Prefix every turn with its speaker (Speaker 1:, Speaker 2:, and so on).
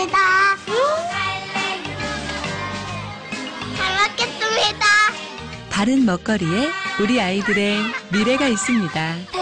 Speaker 1: 먹겠습니다. 잘 먹겠습니다.
Speaker 2: 바른 먹거리에 우리 아이들의 미래가 있습니다.